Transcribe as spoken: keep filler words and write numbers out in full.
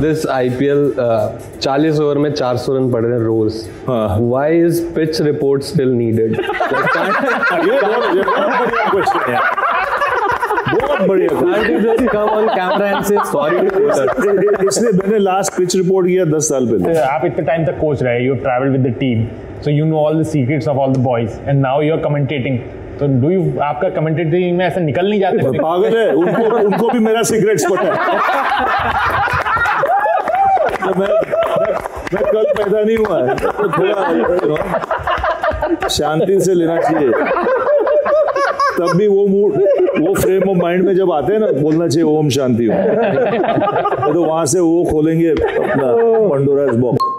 this I P L चालीस over में चार सौ रन पड़ रहे हैं रोज. Why is pitch report still needed? बहुत बढ़िया just come on camera and say sorry to us. इसलिए मैंने लास्ट पिच रिपोर्ट किया दस साल पहले. आप इतने टाइम तक कोच रहे, you traveled with the team, so you know all the secrets of all the boys, and now you're commentating. तो डू यू आपका कमेंटेटिंग में ऐसे निकल नहीं जाते? पागल है, उनको उनको भी मेरा सीक्रेट्स पता है. मैं, मैं, मैं कल पैदा नहीं हुआ है, तो थोड़ा शांति से लेना चाहिए. तब भी वो मूड, वो फ्रेम ऑफ माइंड में जब आते हैं ना, बोलना चाहिए ओम शांति हो. तो वहां से वो खोलेंगे अपना पंडोरास बॉक्स.